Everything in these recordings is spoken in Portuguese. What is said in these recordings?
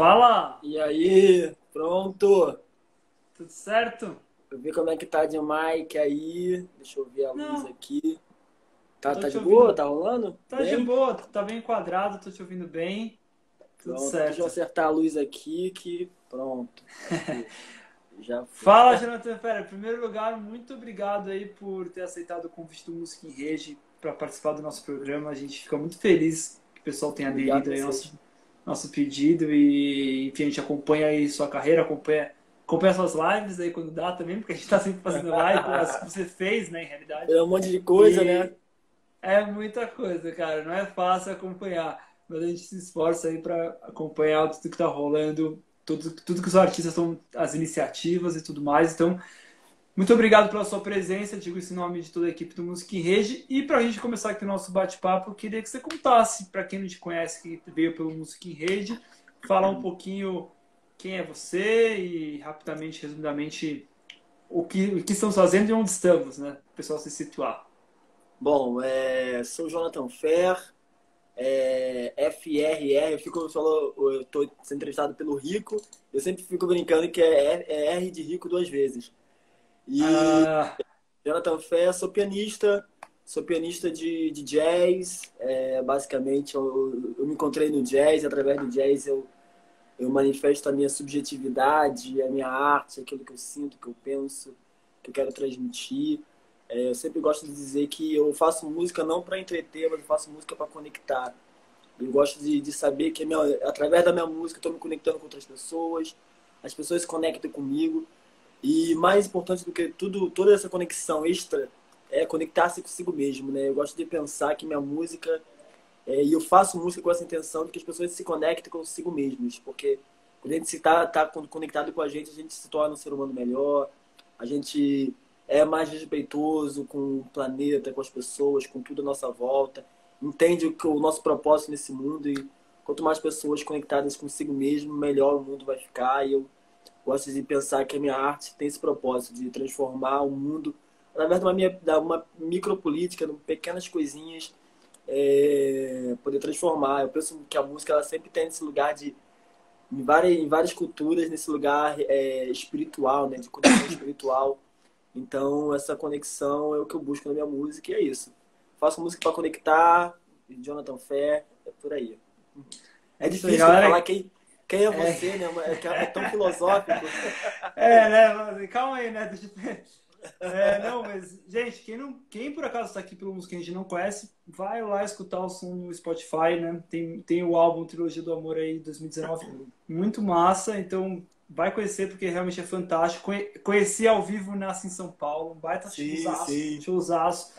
Fala! E aí, pronto? Tudo certo? Eu vi como é que tá de mic aí. Deixa eu ver a luz Não, aqui. Tá, tô tá te de boa? ouvindo. Tá rolando? Tá de Bem? boa, tá bem enquadrado, tô te ouvindo bem. Tudo Pronto. Deixa eu certo. acertar a luz aqui que pronto. Acho que já foi. Fala, Jonathan Ferreira. Em primeiro lugar, muito obrigado aí por ter aceitado o convite do Música em Rede para participar do nosso programa. A gente fica muito feliz que o pessoal tenha Obrigado aderido a aí ao vocês. nosso pedido e, enfim, a gente acompanha aí sua carreira, acompanha suas lives aí quando dá também, porque a gente tá sempre fazendo live, as que você fez, né, em realidade. Tem um monte de coisa, né? E é muita coisa, cara. Não é fácil acompanhar, mas a gente se esforça aí para acompanhar tudo que tá rolando, tudo que os artistas estão, as iniciativas e tudo mais. Então, muito obrigado pela sua presença. Digo isso em nome de toda a equipe do Music in Rede. E para a gente começar aqui o nosso bate-papo, eu queria que você contasse, para quem não te conhece, que veio pelo Music in Rede, falar um pouquinho quem é você e rapidamente, resumidamente, o que estamos fazendo e onde estamos, né? Para o pessoal se situar. Bom, sou Jonathan Fer, FRR, eu tô sendo entrevistado pelo Rico, eu sempre fico brincando que é R de Rico duas vezes. E Ah, Jonathan Fé, sou pianista de jazz. Basicamente, eu me encontrei no jazz, e através do jazz eu manifesto a minha subjetividade, a minha arte, aquilo que eu sinto, que eu penso, que eu quero transmitir. Eu sempre gosto de dizer que eu faço música não para entreter, mas eu faço música para conectar. Eu gosto de saber que através da minha música eu estou me conectando com outras pessoas, as pessoas se conectam comigo. E mais importante do que tudo, toda essa conexão extra é conectar-se consigo mesmo, né? Eu gosto de pensar que minha música, e eu faço música com essa intenção de que as pessoas se conectem consigo mesmos, porque quando a gente tá conectado com a gente se torna um ser humano melhor, a gente é mais respeitoso com o planeta, com as pessoas, com tudo à nossa volta, entende o nosso propósito nesse mundo e quanto mais pessoas conectadas consigo mesmo, melhor o mundo vai ficar. E eu gosto de pensar que a minha arte tem esse propósito de transformar o mundo através de uma micropolítica, de pequenas coisinhas, poder transformar. Eu penso que a música ela sempre tem esse lugar em várias culturas, nesse lugar espiritual, né, de conexão espiritual. Então, essa conexão é o que eu busco na minha música e é isso. Faço música para conectar, Jonathan Fé, é por aí. é É isso aí, difícil falar galera. quem é É, você, né? É tão filosófico. né? Calma aí, né? Não, mas, gente, quem por acaso está aqui pelo música que a gente não conhece, vai lá escutar o som no Spotify, né? Tem o álbum Trilogia do Amor aí, 2019, muito massa, então vai conhecer porque realmente é fantástico. Conheci ao vivo, nasce em São Paulo, um baita Sim, sim. showzaço.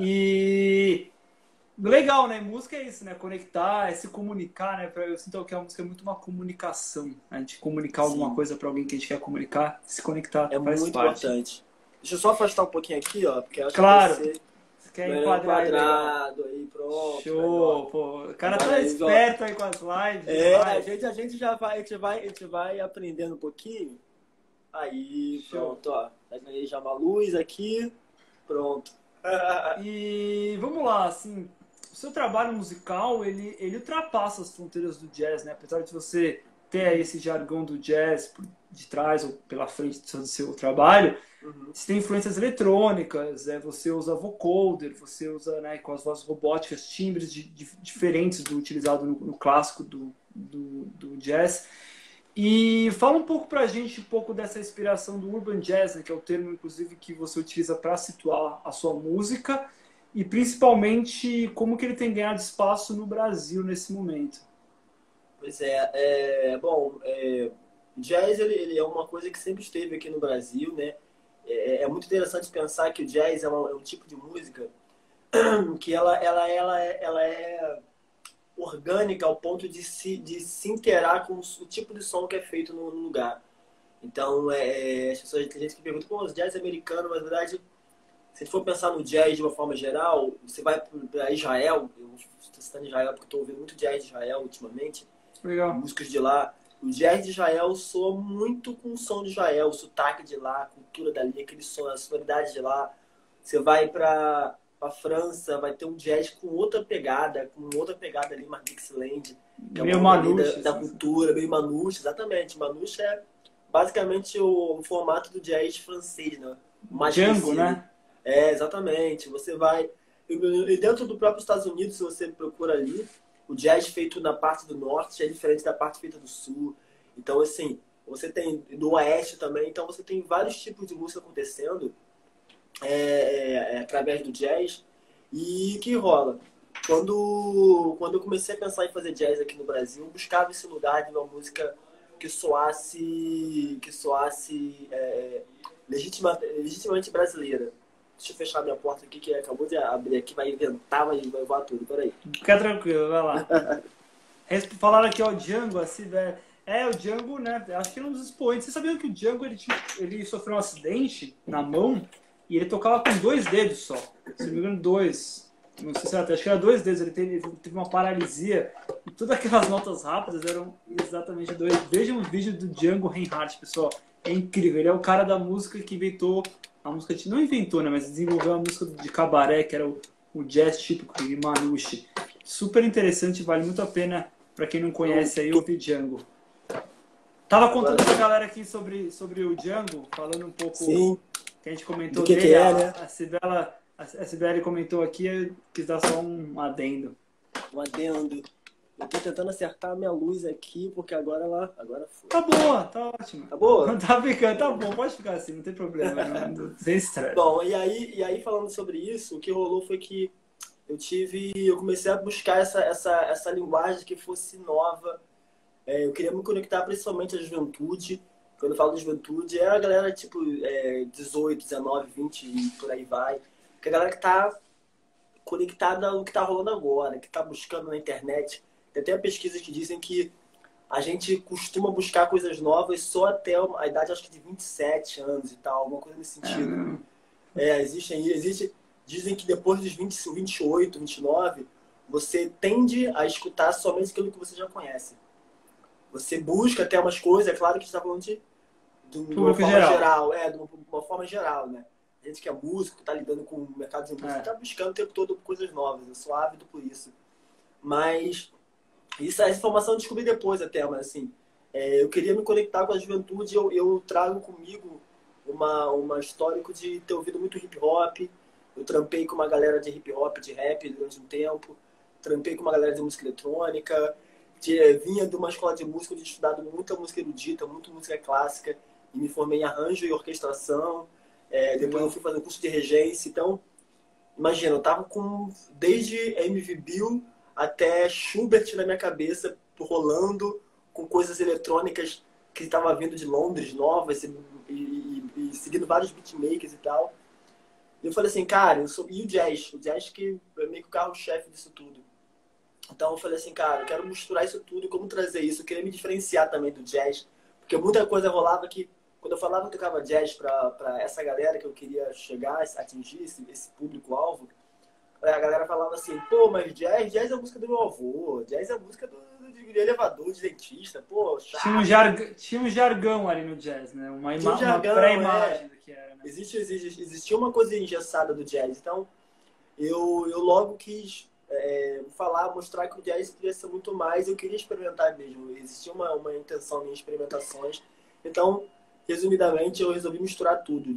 E legal, né? Música é isso, né? Conectar, é se comunicar, né? Eu sinto que a música é muito uma comunicação, né? A gente comunicar alguma Sim, coisa para alguém que a gente quer comunicar, se conectar é faz muito parte. importante. Deixa eu só afastar um pouquinho aqui, ó, porque eu acho que vai Claro, ser você quer melhor enquadrar aí legal. enquadrado aí, pronto, melhor. Show, pô. O cara Olha tá aí, ó. esperto aí com as lives demais. A gente já vai, a gente vai aprendendo um pouquinho. Aí, Show. pronto, ó. Já ganhei já uma luz aqui, pronto. E vamos lá, assim, o seu trabalho musical, ele ultrapassa as fronteiras do jazz, né? Apesar de você ter aí esse jargão do jazz de trás ou pela frente do seu trabalho, Uhum. você tem influências eletrônicas, você usa vocoder, você usa, né, com as vozes robóticas, timbres diferentes do utilizado no clássico do jazz. E fala um pouco pra gente um pouco dessa inspiração do Urban Jazz, né, que é o termo, inclusive, que você utiliza para situar a sua música, e principalmente como que ele tem ganhado espaço no Brasil nesse momento. Pois bom, jazz ele é uma coisa que sempre esteve aqui no Brasil, né? É muito interessante pensar que o jazz é um tipo de música que ela é orgânica ao ponto de se interar com o tipo de som que é feito no lugar. Então, as pessoas, tem gente que pergunta, pô, o jazz é americano, mas na verdade, se a gente for pensar no jazz de uma forma geral, você vai para Israel, eu estou citando Israel porque estou ouvindo muito jazz de Israel ultimamente, Legal. músicos de lá. O jazz de Israel soa muito com o som de Israel, o sotaque de lá, a cultura dali, aquele som, a sonoridade de lá. Você vai para pra França, vai ter um jazz com outra pegada ali, mais Dixieland, que é Meio uma ali Manouche, da assim. cultura, meio Manouche, exatamente. Manouche é basicamente o formato do jazz francês, né? Mais Django, conhecido. né? É, exatamente. Você vai. E dentro do próprio Estados Unidos, se você procura ali, o jazz feito na parte do norte é diferente da parte feita do sul. Então, assim, você tem do oeste também, então você tem vários tipos de música acontecendo através do jazz. E o que rola? Quando eu comecei a pensar em fazer jazz aqui no Brasil, eu buscava esse lugar de uma música que soasse legitimamente brasileira. Deixa eu fechar minha porta aqui, que acabou de abrir aqui, vai inventar, vai voar tudo, peraí. Fica tranquilo, vai lá. Falaram aqui, ó, o Django, assim, né? O Django, né? Acho que é um dos expoentes. Você sabia que o Django ele sofreu um acidente na mão e ele tocava com 2 dedos só. Se não me engano, dois. Não sei se era, acho que era 2 dedos. Ele teve uma paralisia e todas aquelas notas rápidas eram exatamente 2. Veja um vídeo do Django Reinhardt, pessoal. É incrível. Ele é o cara da música que inventou a música. Não inventou, né? Mas desenvolveu a música de cabaré, que era o jazz típico de Manouche. Super interessante, vale muito a pena para quem não conhece aí ouvir Django. Tava contando pra galera aqui sobre o Django, falando um pouco Sim, que a gente comentou do que dele. é, né? A Cibele comentou aqui, eu quis dar só um adendo. Um adendo. Eu tô tentando acertar a minha luz aqui, porque agora foi. Tá boa, tá ótimo. Tá boa? Tá ficando, tá bom, pode ficar assim, não tem problema, sem estresse. Bom, e aí falando sobre isso, o que rolou foi que eu comecei a buscar essa linguagem que fosse nova. Eu queria me conectar principalmente à juventude. Quando eu falo de juventude, é a galera tipo 18, 19, 20 e por aí vai. Que é a galera que tá conectada ao que tá rolando agora, que tá buscando na internet. Tem até pesquisas que dizem que a gente costuma buscar coisas novas só até a idade, acho que de 27 anos e tal, alguma coisa nesse sentido. Dizem que depois dos 25, 28, 29, você tende a escutar somente aquilo que você já conhece. Você busca até umas coisas, é claro que a gente está falando de uma Público forma geral. geral, de uma forma geral, né? A gente que é músico, que está lidando com o mercado de música, está buscando o tempo todo coisas novas. Eu sou ávido por isso. Mas essa informação eu descobri depois até, mas assim, eu queria me conectar com a juventude. Eu trago comigo uma histórico de ter ouvido muito hip hop. Eu trampei com uma galera de hip hop, de rap durante um tempo. Trampei com uma galera de música eletrônica. Vinha de uma escola de música onde eu tinha estudado muita música erudita, muita música clássica. E me formei em arranjo e orquestração. Depois eu fui fazer um curso de regência. Então, imagina, eu tava com desde MV Bill até Schubert na minha cabeça, rolando com coisas eletrônicas que estavam vindo de Londres, novas, e seguindo vários beatmakers e tal. E eu falei assim, cara, e o jazz que é meio que o carro-chefe disso tudo. Então eu falei assim, cara, eu quero misturar isso tudo e como trazer isso. Eu queria me diferenciar também do jazz, porque muita coisa rolava que, quando eu falava que eu tocava jazz pra essa galera que eu queria chegar, atingir esse público-alvo, a galera falava assim, pô, mas jazz é a música do meu avô, jazz é a música de elevador, de dentista, pô, chato. Tinha um jargão ali no jazz, né? Tinha um jargão, uma pré-imagem do que era, né? Existia uma coisa engessada do jazz. Então, eu logo quis mostrar que o jazz podia ser muito mais. Eu queria experimentar mesmo. Existia uma intenção em experimentações. Então, resumidamente, eu resolvi misturar tudo.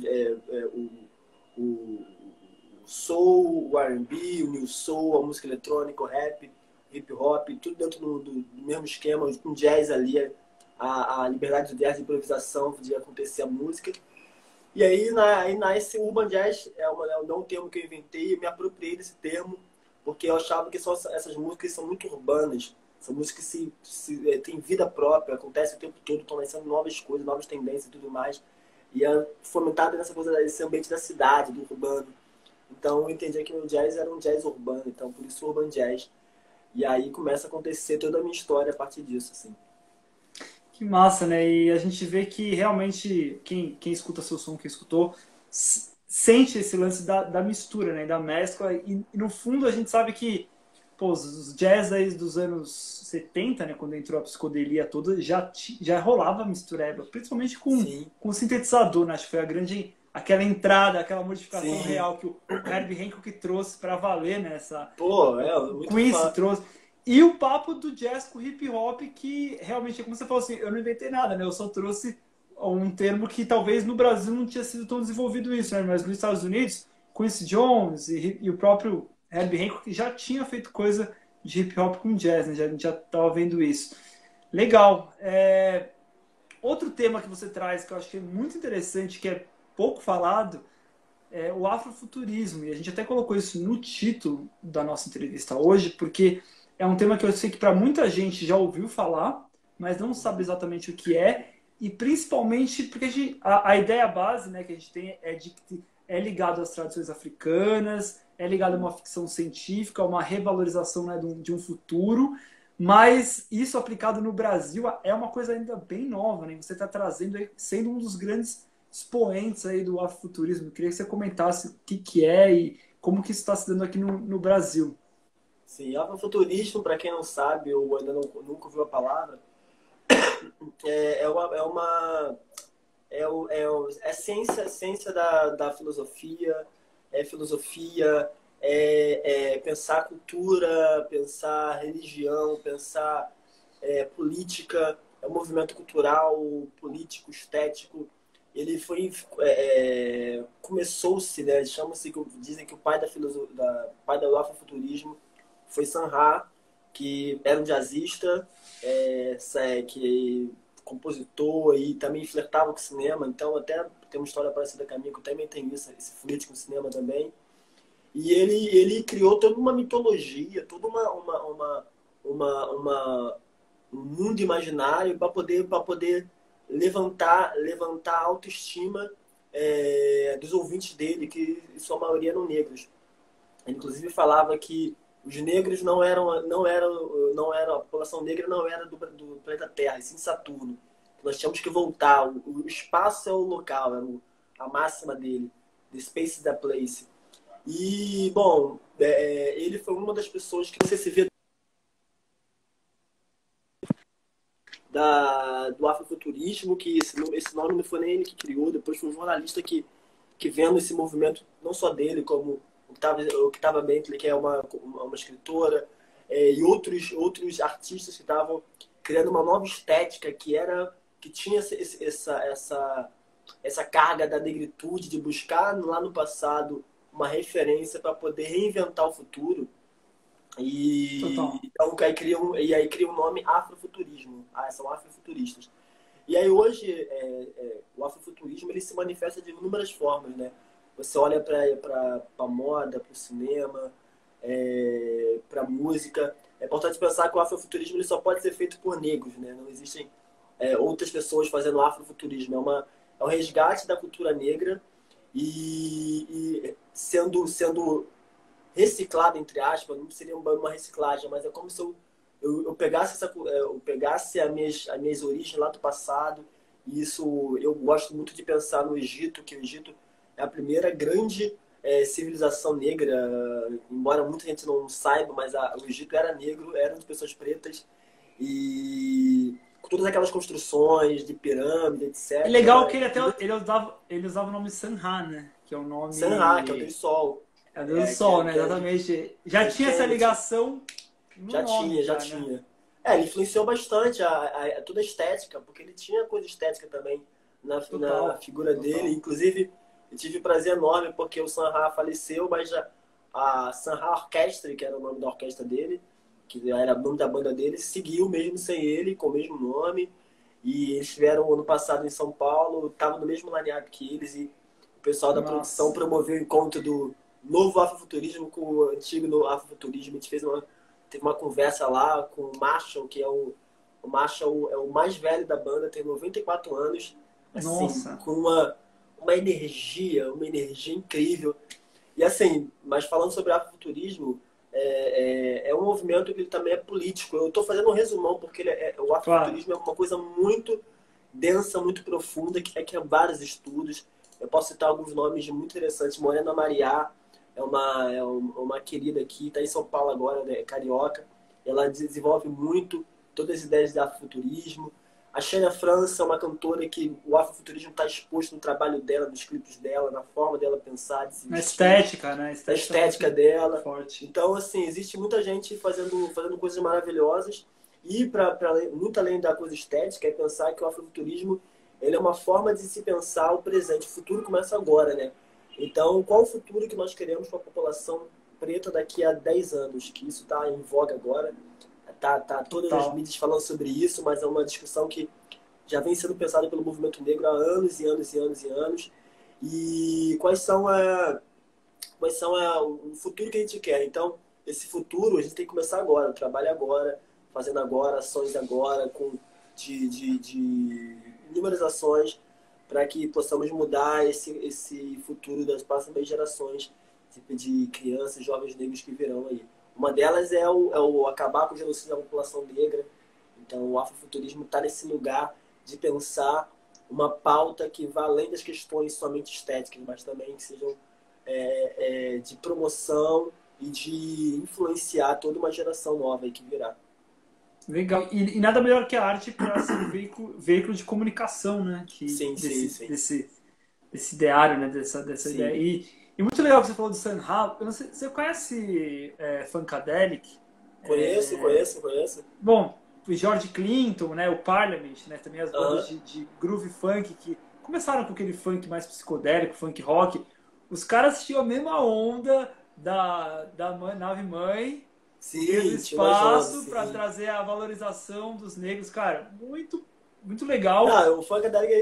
O soul, o R&B, o new soul, a música eletrônica, o rap, hip hop, tudo dentro do mesmo esquema, com jazz ali, a liberdade do jazz, a improvisação, de acontecer a música. E aí nasce o Urban Jazz, não um termo que eu inventei, eu me apropriei desse termo, porque eu achava que essas músicas são muito urbanas, são músicas que têm vida própria, acontecem o tempo todo, estão nascendo novas coisas, novas tendências e tudo mais. E é fomentado nessa coisa desse ambiente da cidade, do urbano. Então eu entendi que o jazz era um jazz urbano, então por isso Urban Jazz. E aí começa a acontecer toda a minha história a partir disso, assim. Que massa, né? E a gente vê que realmente quem escuta seu som, quem escutou, sente esse lance da mistura, né? Da mescla. E no fundo a gente sabe que pô, os jazz aí dos anos 70, né? Quando entrou a psicodelia toda, já rolava mistureba, principalmente com Sim. sintetizador, né? Acho que foi a grande aquela entrada, aquela modificação Sim. real que o Herbie Hancock trouxe para valer nessa. Pô, O muito Quincy fã. trouxe. E o papo do jazz com hip hop, que realmente, como você falou assim, eu não inventei nada, né? Eu só trouxe um termo que talvez no Brasil não tinha sido tão desenvolvido isso, né? Mas nos Estados Unidos, Quincy Jones e o próprio Herbie Hancock já tinha feito coisa de hip hop com jazz, né? A gente já estava vendo isso. Legal. Outro tema que você traz que eu acho que é muito interessante, que é pouco falado, é o afrofuturismo. E a gente até colocou isso no título da nossa entrevista hoje, porque é um tema que eu sei que para muita gente já ouviu falar, mas não sabe exatamente o que é, e principalmente porque a ideia base, né, que a gente tem é de que é ligado às tradições africanas, é ligado a uma ficção científica, a uma revalorização, né, de um futuro, mas isso aplicado no Brasil é uma coisa ainda bem nova, né? Você está trazendo, sendo um dos grandes expoentes aí do afrofuturismo. Eu queria que você comentasse o que é e como que isso está se dando aqui no Brasil. Sim, afrofuturismo, para quem não sabe ou ainda nunca ouviu a palavra, é uma é ciência da filosofia, filosofia, pensar cultura, pensar religião, pensar política, é um movimento cultural, político, estético. Ele foi começou-se, né? Chama-se, dizem que o pai pai do afrofuturismo foi Sun Ra, que era um jazzista, que compositor e também flertava com o cinema. Então até tem uma história parecida com a minha, que eu também tenho isso, esse flerte com o cinema também. E ele criou toda uma mitologia, toda um mundo imaginário para poder levantar a autoestima dos ouvintes dele, que em sua maioria eram negros. Ele, inclusive, falava que os negros a população negra não era do planeta Terra, e sim de Saturno. Nós tínhamos que voltar. O espaço é o local, a máxima dele. The space is the place. E, bom, ele foi uma das pessoas que você se vê do afrofuturismo, que esse nome não foi nem ele que criou, depois foi um jornalista que vendo esse movimento, não só dele, como o que estava Bentley, que é uma escritora, e outros artistas que estavam criando uma nova estética que tinha essa carga da negritude, de buscar lá no passado uma referência para poder reinventar o futuro. E Total. então aí cria um nome afrofuturismo. São afrofuturistas. E aí hoje o afrofuturismo ele se manifesta de inúmeras formas, né? Você olha para a moda, para o cinema, para a música. É importante pensar que o afrofuturismo ele só pode ser feito por negros, né? Não existem outras pessoas fazendo afrofuturismo. É um resgate da cultura negra e sendo reciclado, entre aspas. Não seria uma reciclagem, mas é como se eu pegasse eu pegasse as minhas origens lá do passado. E isso eu gosto muito de pensar no Egito, que o Egito é a primeira grande civilização negra, embora muita gente não saiba, mas o Egito era negro, eram de pessoas pretas, e com todas aquelas construções de pirâmide, É etc. legal que ele usava o nome Sanha, né? Que é o Sanha, que é o nome. Deus Sol, É o Deus do que Sol, né? é Exatamente. Já de tinha essa Kemet. ligação no Já nome, tinha, já já, né? tinha. Ele influenciou bastante toda a estética, porque ele tinha coisa estética também na Total. figura dele. Total. Inclusive, eu tive um prazer enorme, porque o Sanha faleceu, mas a Sanha Orchestra, que era o nome da orquestra dele, que era o nome da banda dele, seguiu mesmo sem ele, com o mesmo nome. E eles estiveram ano passado em São Paulo, estavam no mesmo line-up que eles, e o pessoal da produção Nossa. promoveu o encontro do novo afrofuturismo com o antigo no afrofuturismo. A gente teve uma conversa lá com o Marshall, que o Marshall é o mais velho da banda, tem 94 anos, assim, Nossa. com uma energia incrível. E assim, mas falando sobre afrofuturismo, é um movimento que ele também é político. Eu estou fazendo um resumão, porque o Claro. afrofuturismo é uma coisa muito densa, muito profunda, que requer vários estudos. Eu posso citar alguns nomes muito interessantes. Morena Mariá é uma querida aqui, está em São Paulo agora, né, é carioca. Ela desenvolve muito todas as ideias de afrofuturismo. A Xenia França é uma cantora que o afrofuturismo está exposto no trabalho dela, nos clipes dela, na forma dela pensar, de se Na vestir, estética, né? A na estética estética muito dela. forte. Então, assim, existe muita gente fazendo coisas maravilhosas. E, muito além da coisa estética, é pensar que o afrofuturismo ele é uma forma de se pensar o presente. O futuro começa agora, né? Então, qual o futuro que nós queremos para a população preta daqui a 10 anos? Que isso está em voga agora. Tá todas as Total. mídias falando sobre isso, mas é uma discussão que já vem sendo pensada pelo movimento negro há anos e anos e anos e anos. E o futuro que a gente quer. Então, esse futuro a gente tem que começar agora, o trabalho agora, fazendo agora, ações agora, de inúmeras ações para que possamos mudar esse futuro das próximas gerações de crianças e jovens negros que virão aí. Uma delas é o acabar com o genocídio da população negra. Então, o afrofuturismo está nesse lugar de pensar uma pauta que vá além das questões somente estéticas, mas também que sejam de promoção e de influenciar toda uma geração nova aí que virá. Legal. E nada melhor que a arte para ser um veículo de comunicação, né? Sim, sim, sim. Desse ideário, né? Dessa ideia. Sim. E muito legal que você falou do Sunhouse. Eu não sei, você conhece Funkadelic? Conheço. Bom, o George Clinton, né? O Parliament, né? Também as bandas Aham. de groove funk que começaram com aquele funk mais psicodélico, funk rock. Os caras tinham a mesma onda da nave mãe, mesmo Sim, tinha umas ondas, espaço para sim. trazer a valorização dos negros, cara, muito legal. Não, o Funkadelic,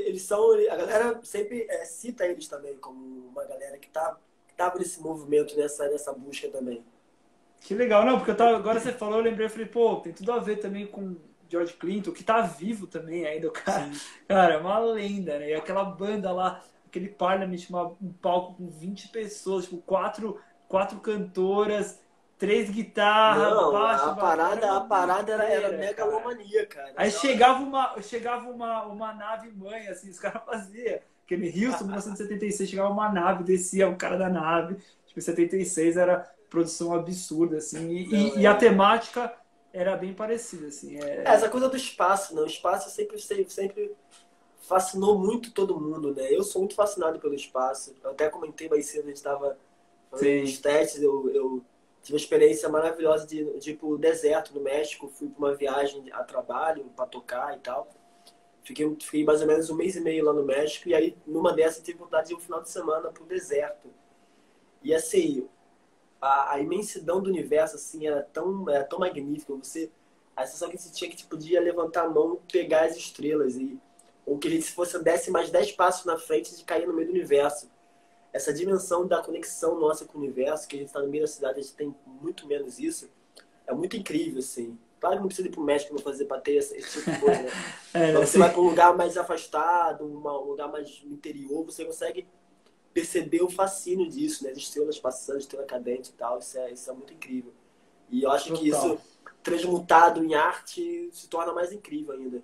a galera sempre cita eles também como uma galera que tava nesse movimento, nessa busca também. Que legal, não, porque agora você falou, eu lembrei, eu falei, pô, tem tudo a ver também com George Clinton, que tá vivo também ainda, o cara, Sim. cara, é uma lenda, né? E aquela banda lá, aquele Parliament, um palco com 20 pessoas, tipo, quatro cantoras, três guitarras, Não, baixo, bateria, era a uma parada era doideira, cara. megalomania, cara. Aí chegava uma nave mãe, assim, os caras faziam. Aquele Houston, 1976, chegava uma nave, descia o cara da nave. Tipo, em 76 era produção absurda, assim. Não, E a temática era bem parecida, assim. essa coisa do espaço, não. O espaço sempre fascinou muito todo mundo, né? Eu sou muito fascinado pelo espaço. Eu até comentei mais cedo, a gente estava falando dos Sim. testes, eu tive uma experiência maravilhosa de ir pro deserto no México, fui para uma viagem a trabalho para tocar e tal. Fiquei mais ou menos um mês e meio lá no México e aí numa dessas tive vontade de ir um final de semana pro deserto. E assim, a imensidão do universo assim era tão magnífica, a sensação que você tinha que tipo, podia levantar a mão e pegar as estrelas e ou que a gente se fosse desse mais 10 passos na frente de cair no meio do universo. Essa dimensão da conexão nossa com o universo, que a gente está no meio da cidade, a gente tem muito menos isso, é muito incrível, assim. Claro que não precisa ir para o México para fazer para ter esse tipo de coisa, né? Era Mas você assim. vai para um lugar mais afastado, um lugar mais no interior, você consegue perceber o fascínio disso, né? As estrelas passando, estrela cadente e tal, isso é muito incrível. E eu acho que Total. isso, transmutado em arte, se torna mais incrível ainda.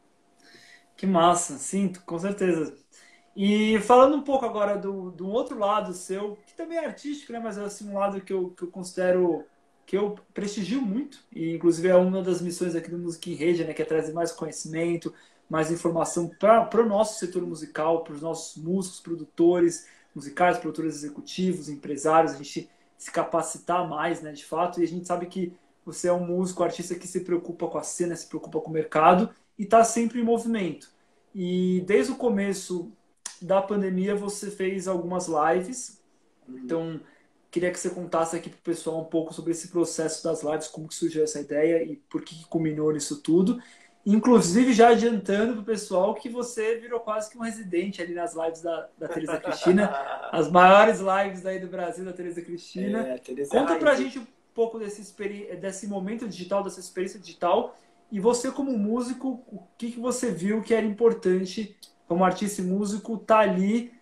Que massa, sim, com certeza. E falando um pouco agora do outro lado seu, que também é artístico, né? Mas é assim, um lado que eu considero, que eu prestigio muito, e inclusive é uma das missões aqui do Música em Rede, né? Que é trazer mais conhecimento, mais informação para o nosso setor musical, para os nossos músicos, produtores musicais, produtores executivos, empresários, a gente se capacitar mais, né? De fato, e a gente sabe que você é um músico, artista que se preocupa com a cena, se preocupa com o mercado e está sempre em movimento. E desde o começo da pandemia você fez algumas lives. Uhum. Então, queria que você contasse aqui para o pessoal um pouco sobre esse processo das lives, como que surgiu essa ideia e por que culminou nisso tudo. Inclusive, já adiantando para o pessoal que você virou quase que um residente ali nas lives da Teresa Cristina, as maiores lives aí do Brasil da Teresa Cristina. A Teresa é a Conta para a rainha. gente um pouco desse momento digital, dessa experiência digital. E você, como músico, o que você viu que era importante como artista e músico estar ali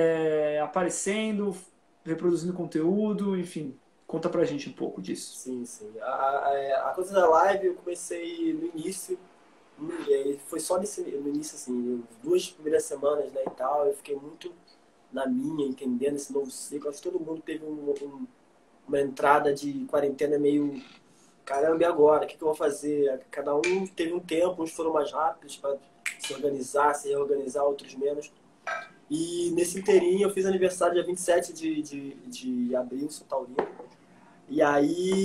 aparecendo, reproduzindo conteúdo, enfim. Conta pra gente um pouco disso. Sim, sim. A coisa da live eu comecei no início, e aí foi só no início, assim, as 2 primeiras semanas, né, e tal, eu fiquei muito na minha, entendendo esse novo ciclo. Acho que todo mundo teve uma entrada de quarentena meio caramba, e agora? O que eu vou fazer? Cada um teve um tempo, uns foram mais rápidos para se organizar, se reorganizar, outros menos. E nesse inteirinho eu fiz aniversário dia 27 de abril, São Taurino. E aí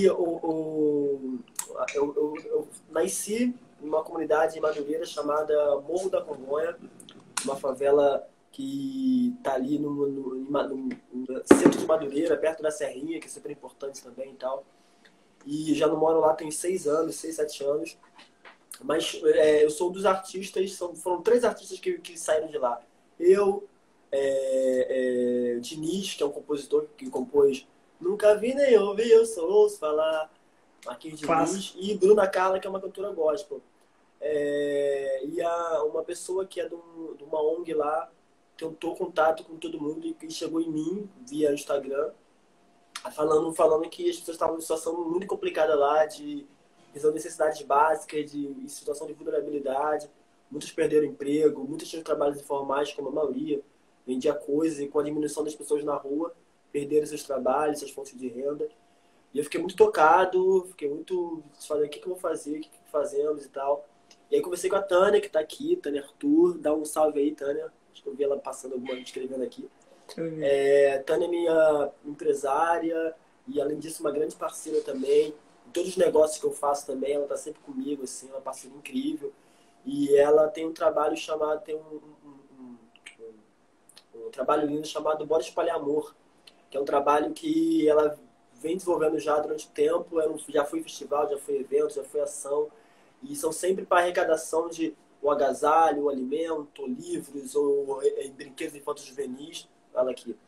eu nasci numa comunidade em Madureira chamada Morro da Congonha, uma favela que está ali no centro de Madureira, perto da Serrinha, que é super importante também e tal. E já não moro lá tem 6 anos, 6, 7 anos. Mas eu sou um dos artistas, foram 3 artistas que saíram de lá. Eu, Diniz, que é um compositor que compôs Nunca Vi Nem Ouvi, Eu Só Ouço Falar, Marquinhos Diniz, e Bruna Carla, que é uma cantora gospel. E uma pessoa que é de uma ONG lá tentou contato com todo mundo e chegou em mim via Instagram falando que as pessoas estavam em uma situação muito complicada lá, de visão de necessidades básicas, de situação de vulnerabilidade. Muitos perderam emprego, muitos tinham trabalhos informais, como a maioria, vendia coisas, e com a diminuição das pessoas na rua, perderam seus trabalhos, suas fontes de renda. E eu fiquei muito tocado, fiquei muito... Falei, o que eu vou fazer, o que fazemos e tal. E aí conversei com a Tânia, que está aqui, Tânia Arthur. Dá um salve aí, Tânia. Acho que eu vi ela passando alguma escrevendo aqui. Tânia é minha empresária e, além disso, uma grande parceira também. Em todos os negócios que eu faço também, ela está sempre comigo, assim, uma parceira incrível. E ela tem um trabalho chamado, um trabalho lindo chamado Bora Espalhar Amor, que é um trabalho que ela vem desenvolvendo já durante o tempo. Já foi festival, já foi evento, já foi ação. E são sempre para arrecadação de o agasalho, o alimento, livros ou brinquedos infantos juvenis. Ela aqui.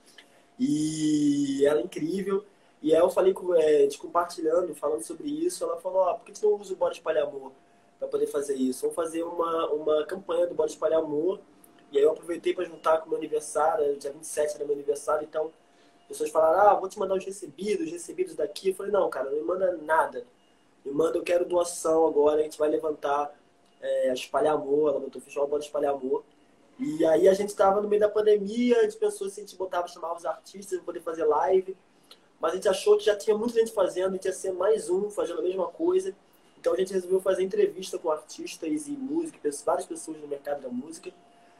E ela é incrível. E aí eu falei compartilhando, falando sobre isso. Ela falou, por que você não usa o Bora Espalhar Amor para poder fazer isso? Vamos fazer uma campanha do Bora Espalhar Amor. E aí eu aproveitei para juntar com o meu aniversário. Dia 27 era meu aniversário. Então, as pessoas falaram, vou te mandar os recebidos daqui. Eu falei, não, cara, não me manda nada. Me manda, eu quero doação agora. A gente vai levantar Espalhar Amor. Ela botou festival Bora Espalhar Amor. E aí a gente estava no meio da pandemia, a gente pensou se a gente chamava os artistas para poder fazer live, mas a gente achou que já tinha muita gente fazendo, a gente ia ser mais um fazendo a mesma coisa. Então a gente resolveu fazer entrevista com artistas e músicos, várias pessoas no mercado da música,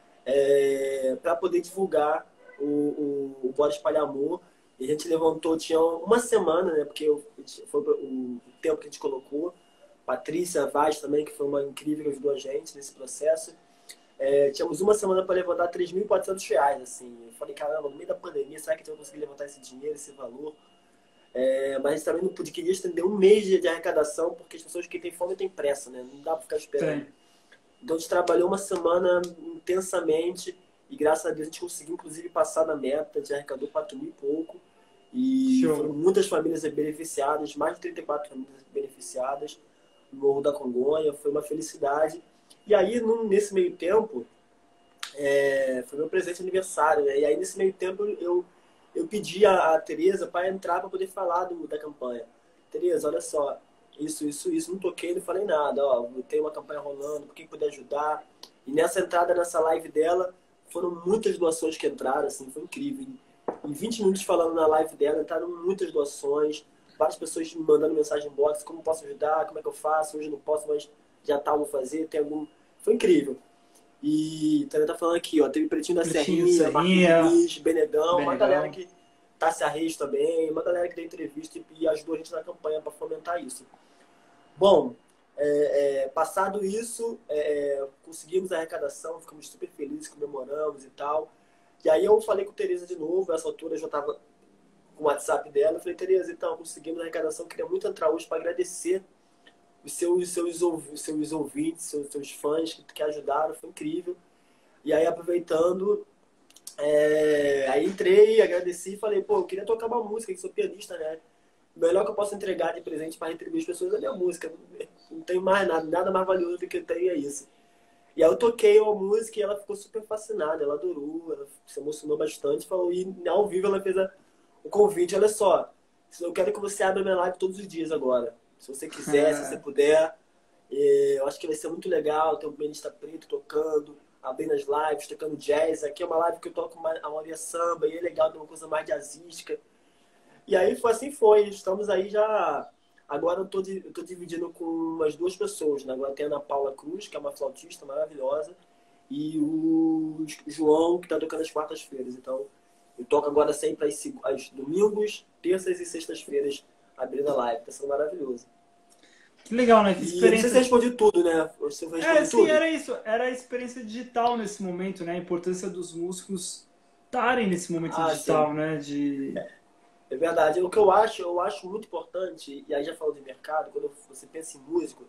para poder divulgar o Bora Espalhar Amor. E a gente levantou, tinha uma semana, né, porque foi o tempo que a gente colocou. Patrícia Vaz também, que foi uma incrível que ajudou a gente nesse processo. Tínhamos uma semana para levantar R$3.400, assim. Eu falei, caramba, no meio da pandemia, será que a gente vai conseguir levantar esse dinheiro, esse valor? Mas também não queria estender um mês de arrecadação, porque as pessoas que têm fome têm pressa, né? Não dá para ficar esperando. Sim. Então a gente trabalhou uma semana intensamente e, graças a Deus, a gente conseguiu, inclusive, passar na meta. A gente arrecadou 4 mil e pouco. E foram muitas famílias beneficiadas, mais de 34 famílias beneficiadas no Morro da Congonha. Foi uma felicidade. E aí, nesse meio tempo, foi meu presente de aniversário, né? E aí, nesse meio tempo, eu pedi a Tereza para entrar para poder falar da campanha. Tereza, olha só, isso, não toquei, não falei nada. Tem uma campanha rolando, por quem puder ajudar. E nessa entrada, nessa live dela, foram muitas doações que entraram, assim, foi incrível. Em 20 minutos falando na live dela, entraram muitas doações. Várias pessoas me mandando mensagem em box, como posso ajudar, como é que eu faço, hoje não posso, mas já tá, vou fazer, tem algum... Foi incrível. E também tá falando aqui, teve Pretinho da Serrinha, Marquinhos, Benegão, uma galera que Tássia Reis também, uma galera que deu entrevista e ajudou a gente na campanha para fomentar isso. Bom, passado isso, conseguimos a arrecadação, ficamos super felizes, comemoramos e tal. E aí eu falei com a Tereza de novo, nessa altura eu já tava com o WhatsApp dela, eu falei, Tereza, então, conseguimos a arrecadação, queria muito entrar hoje para agradecer os seus ouvintes, seus fãs que ajudaram, foi incrível. E aí, aproveitando, aí entrei, agradeci e falei, eu queria tocar uma música, que sou pianista, né? O melhor que eu posso entregar de presente para retribuir as pessoas é a minha música. Não tem mais nada mais valioso do que eu tenho, é isso. E aí eu toquei uma música e ela ficou super fascinada, ela adorou, ela se emocionou bastante, falou, e ao vivo ela fez o convite, olha só, eu quero que você abra minha live todos os dias agora. Se você quiser, se você puder. Eu acho que vai ser muito legal ter um pianista preto tocando, abrindo as lives, tocando jazz. Aqui é uma live que eu toco a maioria samba, e é legal ter uma coisa mais jazzística. E aí assim foi. Estamos aí já Agora eu tô dividindo com umas duas pessoas, né? Agora tem a Ana Paula Cruz, que é uma flautista maravilhosa, e o João, que tá tocando às quartas-feiras. Então, eu toco agora sempre às domingos, terças e sextas-feiras, abrindo a live. Tá sendo maravilhoso. Que legal, né? Que E eu não sei se eu experiência. respondi tudo, né? Você É, responde sim, tudo? era isso. Era a experiência digital nesse momento, né? A importância dos músicos estarem nesse momento Ah, sim. digital, né? De... É verdade. O que eu acho muito importante, e aí já falo de mercado, quando você pensa em músico,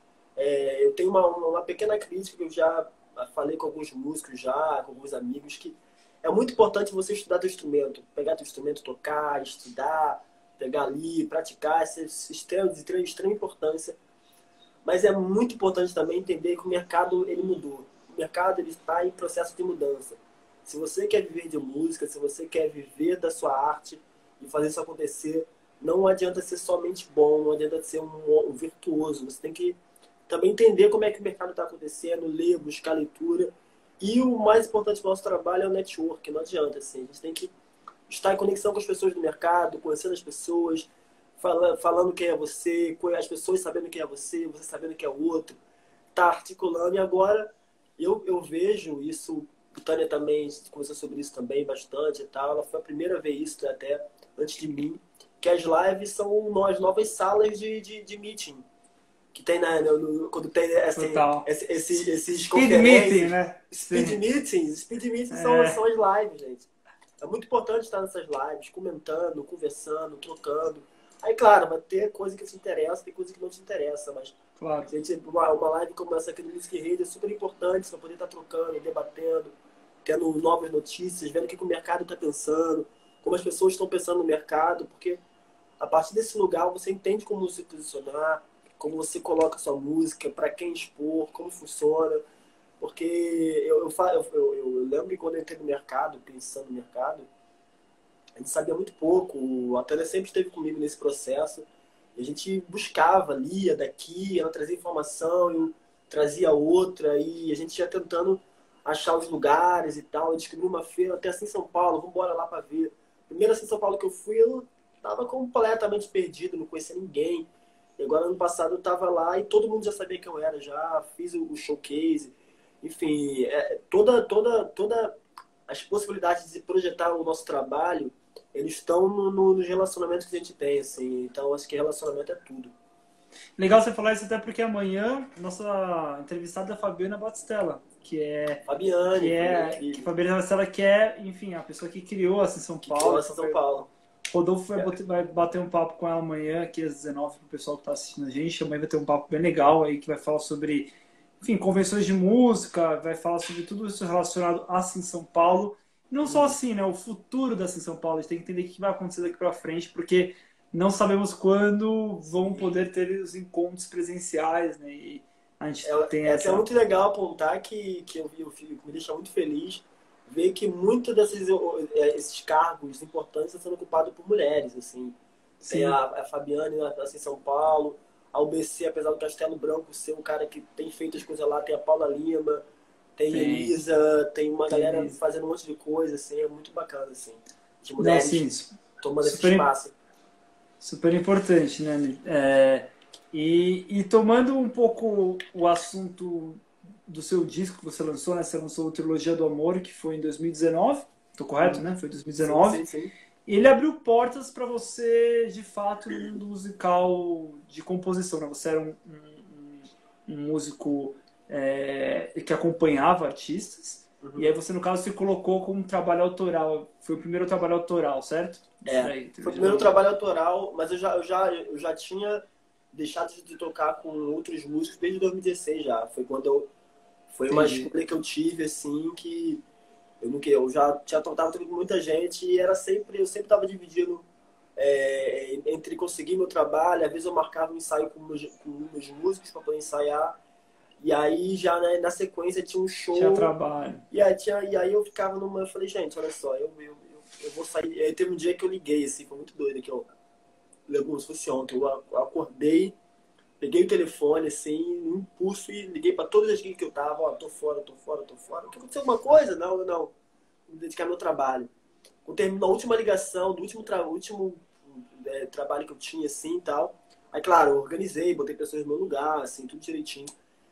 eu tenho uma pequena crítica que eu já falei com alguns músicos já, com alguns amigos, que é muito importante você estudar teu instrumento, pegar teu instrumento, tocar, estudar, pegar ali, praticar, isso é de extrema importância. Mas é muito importante também entender que o mercado ele mudou. O mercado ele está em processo de mudança. Se você quer viver de música, se você quer viver da sua arte e fazer isso acontecer, não adianta ser somente bom, não adianta ser um virtuoso. Você tem que também entender como é que o mercado está acontecendo, ler, buscar leitura. E o mais importante do nosso trabalho é o network. Não adianta, assim. A gente tem que estar em conexão com as pessoas do mercado, conhecendo as pessoas, falando quem é você, com as pessoas sabendo quem é você, você sabendo quem é o outro, tá articulando. E agora eu vejo isso, a Tânia também conversou sobre isso também bastante e tal. Ela foi a primeira a ver isso até antes de mim, que as lives são as novas salas de meeting. Que tem quando tem assim, Total. esses Speed meeting, conferências, né? Sim. speed meetings são É, as lives, gente. É muito importante estar nessas lives, comentando, conversando, trocando. Aí, claro, vai ter coisa que te interessa, tem coisa que não te interessa, mas claro. gente, uma live como essa aqui do Music Rede é super importante para poder estar trocando, debatendo, tendo novas notícias, vendo o que o mercado está pensando, como as pessoas estão pensando no mercado, porque a partir desse lugar você entende como se posicionar, como você coloca sua música, para quem expor, como funciona. Porque eu lembro que quando eu entrei no mercado, pensando no mercado, a gente sabia muito pouco. A Tânia sempre esteve comigo nesse processo. E a gente buscava, lia daqui, ela trazia informação, eu trazia outra, e a gente ia tentando achar os lugares e tal. Eu descobri uma feira até assim em São Paulo, vamos embora lá para ver. Primeiro assim em São Paulo que eu fui, eu estava completamente perdido, não conhecia ninguém. E agora ano passado eu estava lá e todo mundo já sabia quem eu era, já fiz o showcase. Enfim, toda as possibilidades de projetar o nosso trabalho, eles estão nos relacionamentos que a gente tem, assim. Então, acho que relacionamento é tudo. Legal você falar isso até porque amanhã nossa entrevistada é a Fabiana Batistella, Fabiane, que que Fabiana Batistella que é, enfim, a pessoa que criou a São criou Paulo. essa São Paulo. Rodolfo É, vai bater um papo com ela amanhã, aqui às 19, para o pessoal que está assistindo a gente. Amanhã vai ter um papo bem legal aí, que vai falar sobre, enfim, convenções de música, vai falar sobre tudo isso relacionado a São Paulo. Não só uhum. assim, né? O futuro da São Paulo, a gente tem que entender o que vai acontecer daqui para frente, porque não sabemos quando vão poder ter os encontros presenciais, né? E a gente tem É até essa. muito legal apontar que eu vi o filme, que me deixa muito feliz ver que muitos esses cargos importantes estão sendo ocupados por mulheres, assim. Tem Sim, a Fabiane assim, em São Paulo, a UBC, apesar do Castelo Branco ser um cara que tem feito as coisas lá, tem a Paula Lima, tem tem. Elisa, tem uma Tem galera mesmo. fazendo um monte de coisa, assim, é muito bacana, assim. De Não, sim, mulheres tomando esse super, espaço. super importante, né? E tomando um pouco o assunto do seu disco que você lançou, né? Você lançou o Trilogia do Amor, que foi em 2019, tô correto, Uhum. né? Foi em Sim, 2019. sim, sim. Ele abriu portas para você, de fato, no mundo musical de composição, né? Você era um músico que acompanhava artistas, e Uhum. aí você, no caso, se colocou como um trabalho autoral. Foi o primeiro trabalho autoral, certo? Isso daí, Foi o Trilogia do primeiro Amor. trabalho autoral, mas eu já tinha deixado de tocar com outros músicos desde 2016 já. Foi uma Entendi. escolha que eu tive, assim, que eu já tinha tocado com muita gente e eu sempre estava dividindo entre conseguir meu trabalho, às vezes eu marcava um ensaio com meus músicos para poder ensaiar, e aí já né, na sequência tinha um Tinha show, trabalho. e aí eu ficava eu falei, gente, olha só, eu vou sair. E aí teve um dia que eu liguei, assim, foi muito doido, que eu lembro se fosse ontem, eu acordei, peguei o telefone, assim, num impulso e liguei para todas as gigs que eu tava, ó, tô fora, tô fora, tô fora. Quer acontecer alguma coisa? Não, não. Me dedicar ao meu trabalho. Quando terminou a última ligação, do último trabalho que eu tinha, assim, e tal, Aí, claro, eu organizei, botei pessoas no meu lugar, assim, tudo direitinho.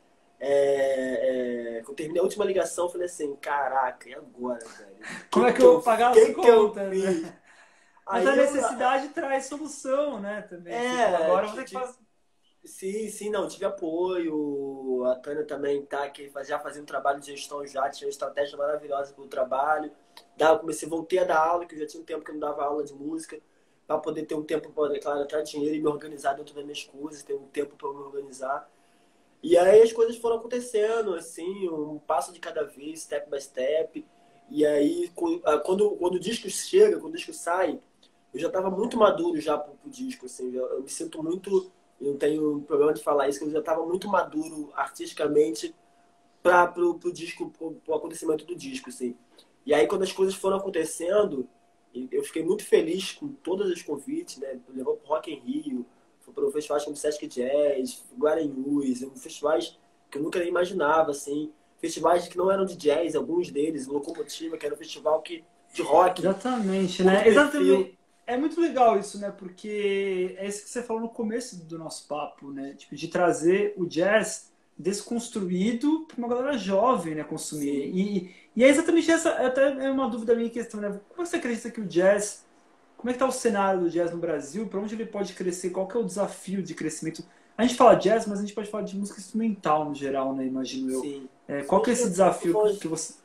Quando eu terminei a última ligação, eu falei assim, caraca, e agora, velho? Como é que eu vou pagar as Que eu contas, fiz? né? Mas a Aí eu, necessidade traz solução, né? Também. Você fala, é, agora eu vou ter ti- que ti- fazer. sim, sim, não, tive apoio. A Tânia também tá, que já fazia um trabalho de gestão já, tinha uma estratégia maravilhosa para o trabalho. Voltei a dar aula, que eu já tinha um tempo que eu não dava aula de música, para poder ter um tempo para, claro, entrar dinheiro e me organizar dentro das minhas coisas, ter um tempo para me organizar. E aí as coisas foram acontecendo, assim, um passo de cada vez, step by step. E aí, quando o disco chega, quando o disco sai, eu já estava muito maduro já pro disco, assim. Eu me sinto muito... Eu tenho um problema de falar isso, que eu já estava muito maduro artisticamente pro disco, pro acontecimento do disco, assim. E aí, quando as coisas foram acontecendo, eu fiquei muito feliz com todos os convites, né? Levou pro Rock in Rio, foi para festivais como Sesc Jazz, Guaranhuns, festivais que eu nunca nem imaginava, assim. Festivais que não eram de jazz, alguns deles, Locomotiva, que era um festival de rock, Exatamente, outro né? perfil. Exatamente. É muito legal isso, né? Porque é isso que você falou no começo do nosso papo, né? Tipo, de trazer o jazz desconstruído para uma galera jovem, né, consumir. Sim. E é exatamente essa, até é uma dúvida minha questão, né? Como você acredita que o jazz, como é que está o cenário do jazz no Brasil? Para onde ele pode crescer? Qual que é o desafio de crescimento? A gente fala jazz, mas a gente pode falar de música instrumental no geral, né? Imagino eu. Sim. Qual que é esse desafio Foi, que você...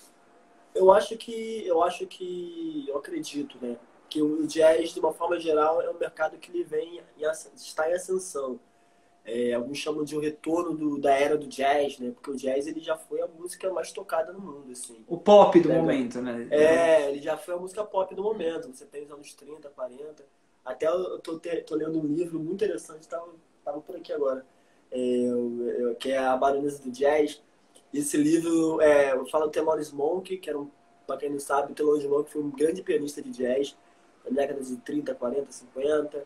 eu acredito, né, que o jazz, de uma forma geral, é um mercado que ele está em ascensão. Alguns chamam de o retorno da era do jazz, né, porque o jazz ele já foi a música mais tocada no mundo, assim. O pop do Pega, momento, né? ele já foi a música pop do momento. Você tem os anos 30, 40. Até eu tô lendo um livro muito interessante, tava por aqui agora, que é A Baronesa do Jazz. Esse livro fala do Thelonious Monk, que era pra quem não sabe, o Thelonious Monk foi um grande pianista de jazz na década de 30, 40, 50.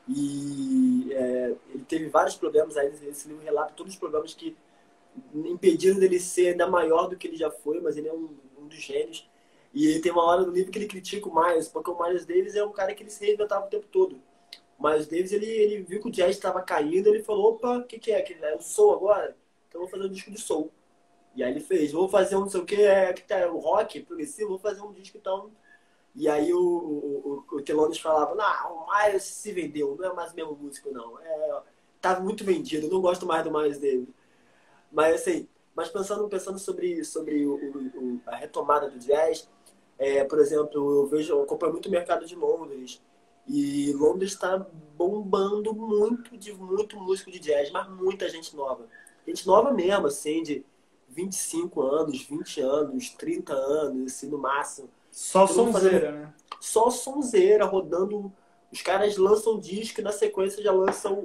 E ele teve vários problemas. Aí esse livro relata todos os problemas que impediram dele ser ainda maior do que ele já foi, mas ele é um dos gênios. E ele tem uma hora no livro que ele critica o Miles, porque o Miles Davis é um cara que ele se reinventava o tempo todo. O Miles Davis, ele viu que o jazz estava caindo, ele falou, opa, o que é? Que é o soul agora? Então eu vou fazer um disco de soul. E aí ele fez, vou fazer um não sei o que, que tá, o rock progressivo, vou fazer um disco então. E aí o Thelonious falava, não, o Miles se vendeu, não é mais o mesmo músico, não. Tá muito vendido, eu não gosto mais do Miles Davis. Mas assim, pensando sobre a retomada do jazz, por exemplo, eu acompanho muito o mercado de Londres. E Londres está bombando muito músico de jazz, mas muita gente nova. Gente nova mesmo, assim, de 25 anos, 20 anos, 30 anos, assim, no máximo. Só Todo mundo fazendo sonzeira, né? só sonzeira, rodando. Os caras lançam um disco e na sequência já lançam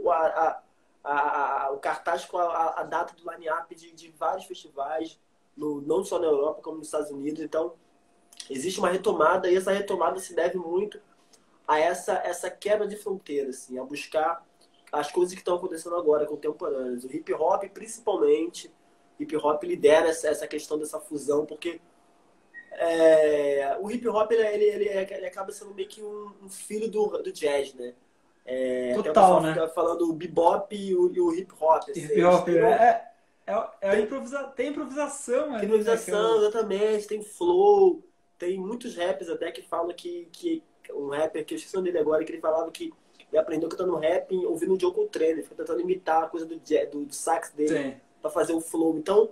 o cartaz com a data do line-up de vários festivais, não só na Europa, como nos Estados Unidos. Então, existe uma retomada e essa retomada se deve muito a essa quebra de fronteira, assim, a buscar as coisas que estão acontecendo agora, contemporâneas. O hip hop, principalmente, hip hop lidera essa questão dessa fusão, porque o hip hop ele acaba sendo meio que um filho do jazz, né? Até o Total, pessoal né? fica falando o bebop e o hip hop. Assim, Hip eles hop têm, um- tem, tem improvisação tem ali, né? improvisação, exatamente, tem flow, tem muitos rappers até que falam que um rapper, que eu esqueci o nome dele agora, que ele falava que ele aprendeu cantando rap ouvindo o John Coltrane, ele fica tentando imitar a coisa do sax dele Tem. para fazer o flow. Então,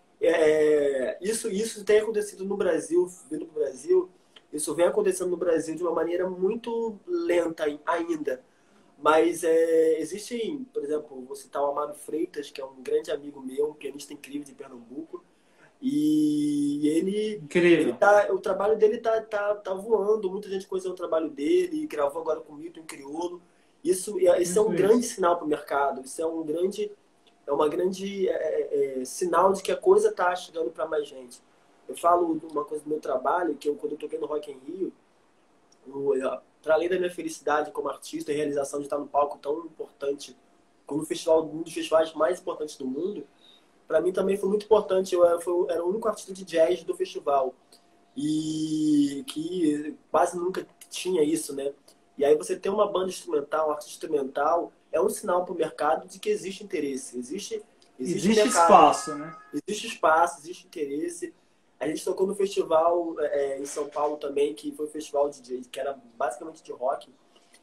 isso tem acontecido no Brasil, vindo para o Brasil, isso vem acontecendo no Brasil de uma maneira muito lenta ainda. Mas existem, por exemplo, vou citar o Amado Freitas, que é um grande amigo meu, um pianista incrível de Pernambuco, e Incrível. o trabalho dele tá voando, muita gente conheceu o trabalho dele, gravou agora com o Milton Criolo. Isso é Muito um grande isso. sinal para o mercado, isso é uma grande sinal de que a coisa está chegando para mais gente. Eu falo uma coisa do meu trabalho, que quando eu toquei no Rock in Rio, para além da minha felicidade como artista e realização de estar num palco tão importante, como um dos festivais mais importantes do mundo, para mim também foi muito importante. Era o único artista de jazz do festival e que quase nunca tinha isso, né? E aí você tem uma banda instrumental, um artista instrumental, é um sinal para o mercado de que existe interesse, existe Existe mercado, espaço, né? existe espaço, existe interesse. A gente tocou no festival em São Paulo também, que foi um festival de que era basicamente de rock.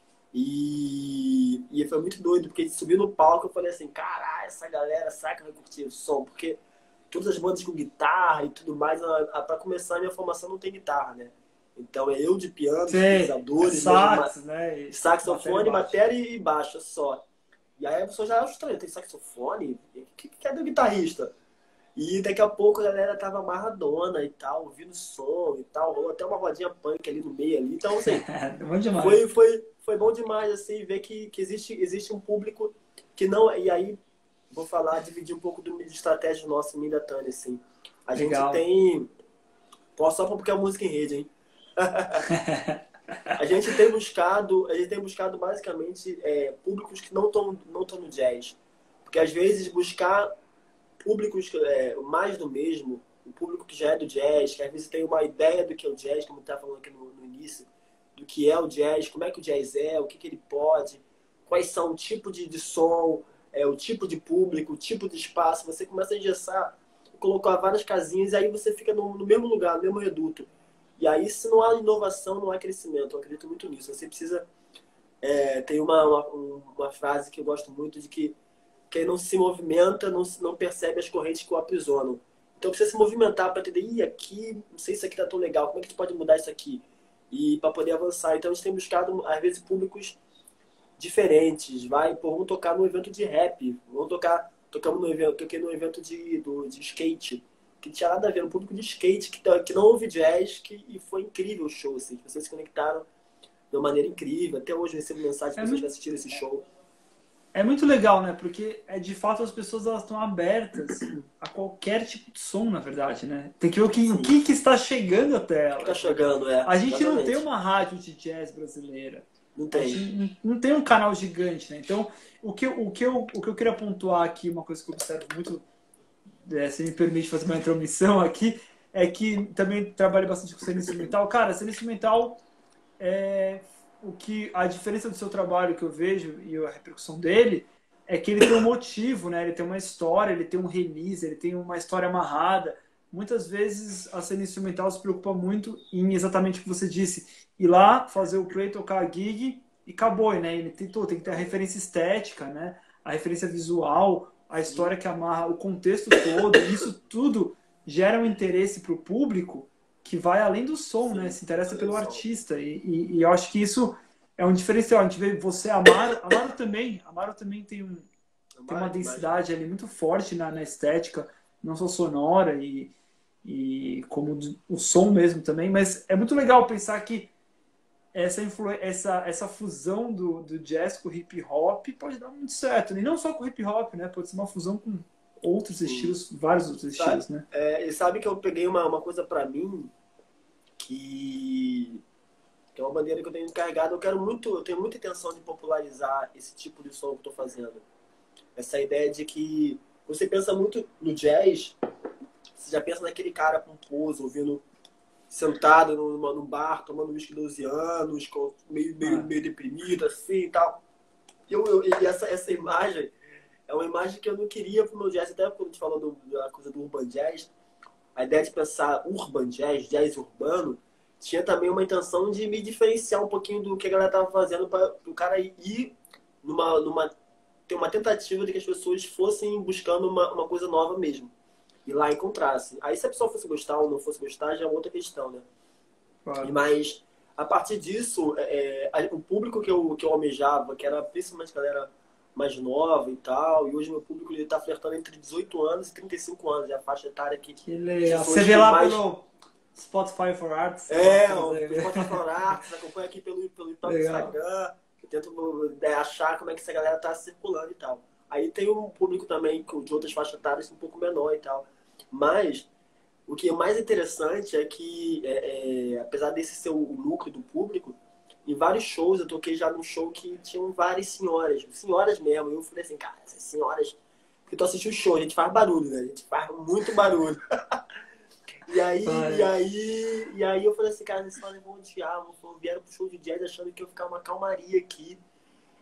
E foi muito doido, porque a gente subiu no palco e eu falei assim, caralho, essa galera saca vai curtir o som, porque todas as bandas com guitarra e tudo mais, para começar a minha formação não tem guitarra, né? Então é eu de piano, Sei, é sintetizadores, sax, né? E saxofone, baixo. bateria e baixo só. E aí a pessoa já acha estranho, tem saxofone? Cadê o guitarrista? E daqui a pouco a galera tava amarradona e tal, ouvindo som e tal, rolou até uma rodinha punk ali no meio ali. Então, assim, Bom demais. foi bom demais, assim, ver que existe um público que não... E aí, vou falar, dividir um pouco de estratégia nossa, minha e da Tânia, assim. A gente Legal. tem... Posso só porque é música em rede, hein? A gente tem buscado basicamente públicos que não estão no jazz. Porque às vezes buscar públicos mais do mesmo, o público que já é do jazz, que às vezes tem uma ideia do que é o jazz, como estava falando aqui no início, do que é o jazz, como é que o jazz é, o que ele pode, quais são o tipo de som, o tipo de público, o tipo de espaço. Você começa a engessar, colocar várias casinhas e aí você fica no mesmo lugar, no mesmo reduto. E aí, se não há inovação, não há crescimento. Eu acredito muito nisso. Você precisa... tem uma frase que eu gosto muito de que quem não se movimenta não percebe as correntes que o aprisionam. Então precisa se movimentar para entender, aqui, não sei se isso aqui tá tão legal, como é que a gente pode mudar isso aqui? E para poder avançar. Então a gente tem buscado, às vezes, públicos diferentes. Vamos tocar no evento de rap, tocamos no evento, toquei no evento de skate, que tinha nada a ver, um público de skate que não ouve jazz, e foi incrível o show, assim, as pessoas se conectaram de uma maneira incrível. Até hoje eu recebo mensagem de É pessoas que muito, assistiram esse show. é muito legal, né? Porque de fato as pessoas elas estão abertas a qualquer tipo de som, na verdade, né? Tem que ver Sim. que está chegando até O que tá elas. chegando, A gente não tem exatamente. uma rádio de jazz brasileira. Não A tem. gente não tem um canal gigante, né? Então, o que eu queria pontuar aqui, uma coisa que eu observo muito, se me permite fazer uma intromissão aqui, é que também trabalho bastante com cena instrumental. Cara, cena instrumental é a diferença do seu trabalho que eu vejo e a repercussão dele é que ele tem um motivo, né? Ele tem uma história, ele tem um release, ele tem uma história amarrada. Muitas vezes a cena instrumental se preocupa muito em exatamente o que você disse, ir lá, fazer o play, tocar a gig e acabou, né? Ele tem que ter a referência estética, né? A referência visual, a Sim, história que amarra o contexto todo, isso tudo gera um interesse para o público que vai além do som, né? sim. Se interessa Olha pelo só. artista. E eu acho que isso é um diferencial. A gente vê você, Amaro, Amaro também tem uma Amaro demais. densidade ali muito forte na estética, não só sonora e como o som mesmo também, mas é muito legal pensar que essa fusão do jazz com o hip hop pode dar muito certo. E não só com o hip hop, né? Pode ser uma fusão com outros Sim. estilos, vários outros Sabe, estilos, né? e sabe que eu peguei uma coisa pra mim que, que é uma bandeira que eu tenho carregado. Eu tenho muita intenção de popularizar esse tipo de som que eu tô fazendo. Essa ideia de que você pensa muito no jazz, você já pensa naquele cara pomposo, ouvindo, sentado num bar, tomando whisky 12 anos, Ah, meio deprimido, assim e tal. E essa imagem é uma imagem que eu não queria pro meu jazz, até quando a gente falou da coisa do urban jazz, a ideia de pensar urban jazz, jazz urbano, tinha também uma intenção de me diferenciar um pouquinho do que a galera tava fazendo para o cara ir numa ter uma tentativa de que as pessoas fossem buscando uma coisa nova mesmo. E lá encontrassem. Aí se a pessoa fosse gostar ou não fosse gostar, já é outra questão, né? claro. Mas a partir disso, o público que eu almejava, que era principalmente galera mais nova e tal, e hoje meu público ele tá flertando entre 18 anos e 35 anos, é a faixa etária que Que as legal. Você pessoas vê que lá mais... pelo Spotify for Arts, lá O fazer. Spotify Arts, acompanha aqui pelo próprio Legal. Instagram, eu tento achar como é que essa galera tá circulando e tal. Aí tem um público também de outras faixas etárias um pouco menor e tal. Mas o que é mais interessante é que, apesar desse ser o núcleo do público, em vários shows, eu toquei já num show que tinham várias senhoras mesmo. Eu falei assim, cara, essas senhoras... Porque tu assistiu o show, a gente faz barulho, né? A gente faz muito barulho. E aí, e Vai. aí, e aí eu falei assim, cara, eles vão odiar, vieram pro show de jazz achando que eu ia ficar uma calmaria aqui.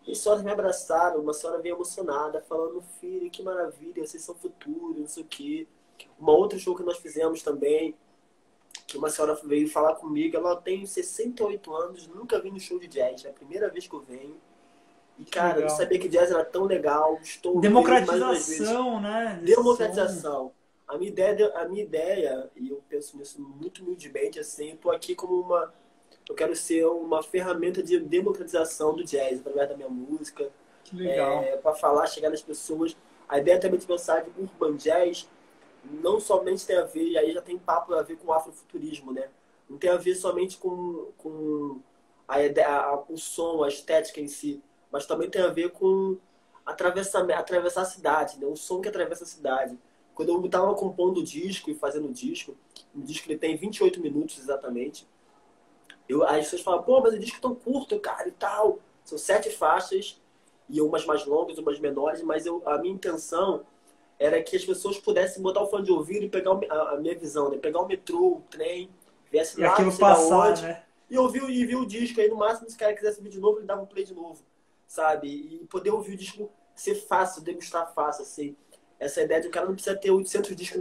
E senhoras me abraçaram, uma senhora veio emocionada, falando, filho, que maravilha, vocês são futuro, não sei o quê. Uma outra show que nós fizemos também, que uma senhora veio falar comigo, ela tem 68 anos, nunca vim no show de jazz, é a primeira vez que eu venho. E, Que cara, eu não legal. sabia que jazz era tão legal, estou ouvindo ele mais umas vezes. Democratização, né? Desse som. Democratização. A minha ideia, e eu penso nisso muito humildemente, assim, eu tô aqui como uma... Eu quero ser uma ferramenta de democratização do jazz, através da minha música, Que legal. para falar, chegar nas pessoas. A ideia também de pensar de urban jazz não somente tem a ver, e aí já tem papo a ver com o afrofuturismo, né? Não tem a ver somente com a ideia, o som, a estética em si, mas também tem a ver com atravessar a cidade, né? O som que atravessa a cidade. Quando eu estava compondo o disco e fazendo o disco ele tem 28 minutos exatamente. As pessoas falam, pô, mas o disco é tão curto, cara, e tal. São 7 faixas, e umas mais longas, umas menores, mas a minha intenção era que as pessoas pudessem botar o fone de ouvido e pegar a minha visão, né? Pegar o metrô, o trem, viesse E lá, não aquilo sei da passar, onde, né? e ouvir o disco. Aí no máximo, se o cara quisesse ouvir de novo, ele dava um play de novo, sabe? E poder ouvir o disco ser fácil, degustar fácil, assim. Essa ideia de o cara não precisa ter 800 discos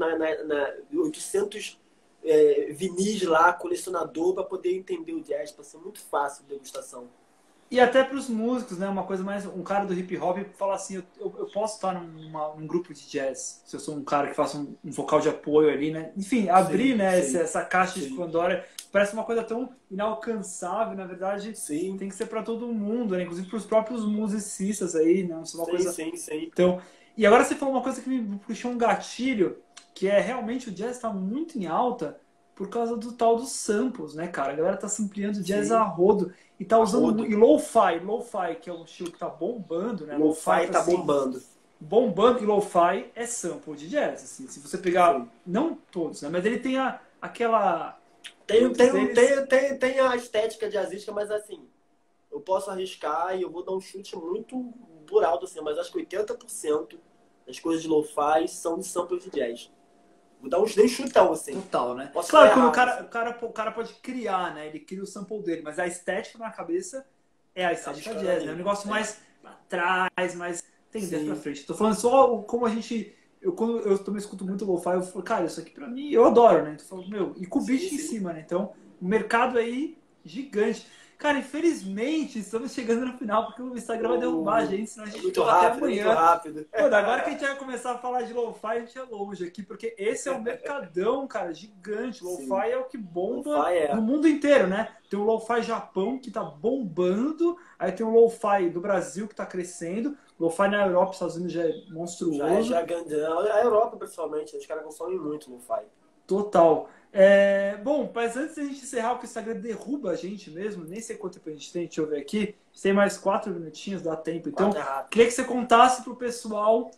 800 vinis lá, colecionador, para poder entender o jazz, para ser muito fácil a degustação. E até para os músicos, né? Uma coisa mais. Um cara do hip hop fala assim: eu posso estar num grupo de jazz, se eu sou um cara que faça um vocal de apoio ali, né? Enfim, abrir, Sim, né, sim, essa caixa de sim, Pandora parece uma coisa tão inalcançável, na verdade, sim, tem que ser para todo mundo, né? Inclusive para os próprios musicistas aí, né? Isso é uma sim, coisa. sim, sim. Então, e agora você falou uma coisa que me puxou um gatilho, que é realmente o jazz está muito em alta por causa do tal dos samples, né, cara? A galera tá sampleando jazz a Sim, rodo e tá a usando rodo. e lo-fi, que é um estilo que tá bombando, né? O Lo-fi lo-fi tá tá assim, bombando. bombando e lo-fi é sample de jazz, assim. Se você pegar, Sim. não todos, né, mas ele tem aquela Tem, muitos tem, deles tem, tem, tem a estética jazzística, mas assim, eu posso arriscar e eu vou dar um chute muito por alto, assim, mas acho que 80% das coisas de lo-fi são de sample de jazz. Vou dar dei um chutão, assim. total, né? Posso estar Claro, quando errado, assim. o cara pode criar, né? Ele cria o sample dele, mas a estética na cabeça é a estética Arriscando jazz, né? É um ali. negócio É. mais pra trás, mais tendência pra Sim, frente. Tô falando só como a gente. Quando eu também escuto muito lo-fi, eu falo, cara, isso aqui pra mim, eu adoro, né? Tô falando, meu, e com o sim, bicho em sim. cima, né? Então, o mercado aí, gigante. Cara, infelizmente, estamos chegando no final, porque o Instagram vai derrubar a O... gente, senão a É gente muito ficava até rápido, é muito amanhã. rápido. Mano, agora que a gente vai começar a falar de lo-fi, a gente é longe aqui, porque esse é o mercadão, cara, gigante. Sim, Lo-fi é o que bomba lo-fi no é. mundo inteiro, né? Tem o lo-fi Japão que tá bombando, aí tem o lo-fi do Brasil que tá crescendo, lo-fi na Europa, Estados Unidos já é Já monstruoso, é grande. A Europa, principalmente, os caras consomem muito lo-fi. total. Bom, mas antes da gente encerrar, porque o Instagram derruba a gente mesmo, nem sei quanto tempo a gente tem, deixa eu ver aqui. A gente tem mais 4 minutinhos, dá tempo. Então, Quatro é rápido. queria que você contasse pro pessoal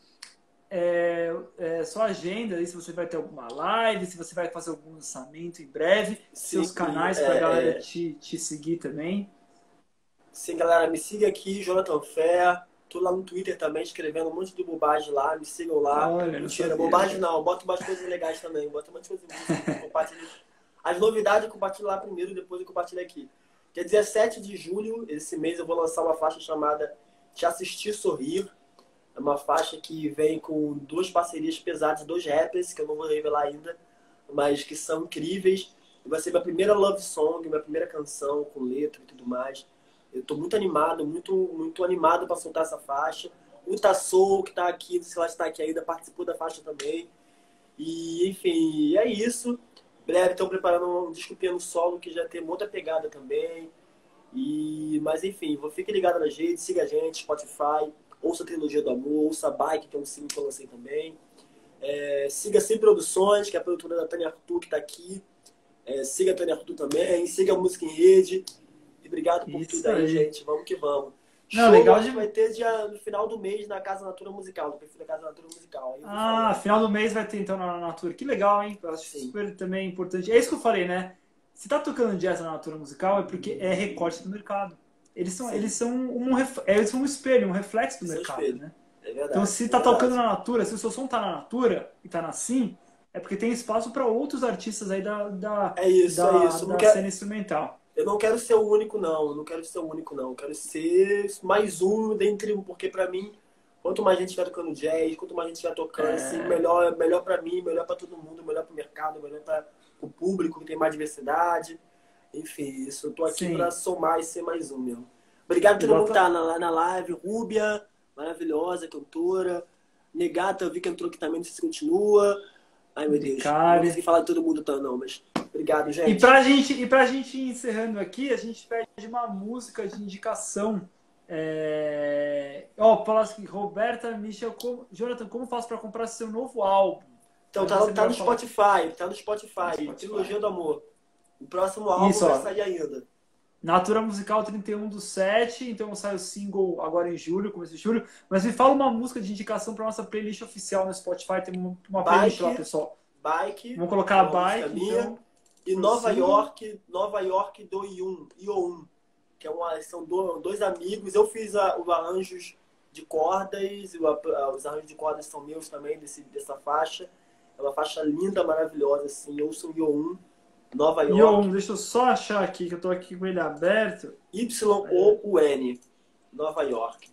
sua agenda, aí, se você vai ter alguma live, se você vai fazer algum lançamento em breve, Sim, seus canais para a galera te seguir também. sim, galera, me siga aqui, Jonathan Fé. Tô lá no Twitter também, escrevendo um monte de bobagem lá. Me sigam lá. Olha, não Mentira, sabia. bobagem não. Bota umas coisas legais também. Bota umas coisas músicas. Compartilho. As novidades eu compartilho lá primeiro, depois eu compartilho aqui. Dia 17 de julho, esse mês, eu vou lançar uma faixa chamada Te Assistir Sorrir. É uma faixa que vem com 2 parcerias pesadas, 2 rappers, que eu não vou revelar ainda, mas que são incríveis. E vai ser minha primeira love song, minha primeira canção com letra e tudo mais. Eu tô muito animado, muito, muito animado para soltar essa faixa. O Tassou, que tá aqui, não sei se ela está aqui ainda, participou da faixa também. E, enfim, é isso. Em breve estão preparando um disco piano solo que já tem muita pegada também. Mas, enfim, fique ligado nas redes, siga a gente, Spotify, ouça a Trilogia do Amor, ouça a Bike, que é um single que eu lancei também. Siga Sem Produções, que é a produtora da Tânia Arthur, que tá aqui. Siga a Tânia Arthur também, siga a Música em Rede. E obrigado por tudo Isso aí, aí. gente. Vamos que vamos. Não, Show, legal acho de. que vai ter no final do mês na Casa Natura Musical, no perfil da Casa Natura Musical. Aí eu vou Ah, falando. final do mês vai ter então na Natura. Que legal, hein? Eu acho Sim, super também importante. É isso que eu falei, né? Se tá tocando jazz na Natura Musical é porque é recorte do mercado. sim. Eles são um espelho, um reflexo do Esse é o mercado, espelho. né? É Então, verdade, se é tá tocando verdade. na Natura, se o seu som tá na Natura e tá na Sim, é porque tem espaço para outros artistas aí É isso, é isso. Não da quer... cena instrumental. Eu não quero ser o único, não. Eu não quero ser o único, não. Eu quero ser mais um dentre um, porque pra mim, quanto mais gente estiver tocando jazz, quanto mais gente estiver tocando, assim, melhor pra mim, melhor pra todo mundo, melhor pro mercado, melhor para o público, que tem mais diversidade. Enfim, isso. Eu tô aqui pra somar e ser mais um mesmo. Obrigado a todo mundo que tá na live. Rúbia, maravilhosa, cantora. Negata, eu vi que entrou aqui também, não sei se continua. Ai, meu Deus. Não consegui falar de todo mundo, não, mas... Obrigado, gente. E pra gente ir encerrando aqui, a gente pede uma música de indicação. Fala assim, Roberta, Michel, Jonathan, como faço para comprar seu novo álbum? Então, tá no Spotify, Trilogia do Amor. O próximo álbum vai sair ainda. Natura Musical 31/7, então sai o single agora em julho, começo de julho. Mas me fala uma música de indicação para nossa playlist oficial no Spotify, tem uma playlist lá, pessoal. Bike. Vamos colocar a Bike, então. E Nova York do Ioun, que são dois amigos. Eu fiz os arranjos de cordas, os arranjos de cordas são meus também, dessa faixa. É uma faixa linda, maravilhosa, assim. Eu sou Ioun, Nova York. Ioun, deixa eu só achar aqui, que eu tô aqui com ele aberto. Y-O-U-N, Nova York.